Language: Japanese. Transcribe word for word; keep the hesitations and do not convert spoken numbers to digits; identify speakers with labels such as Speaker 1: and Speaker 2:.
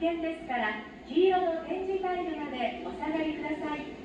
Speaker 1: 険ですから黄色の展示タイムまでお下がりください。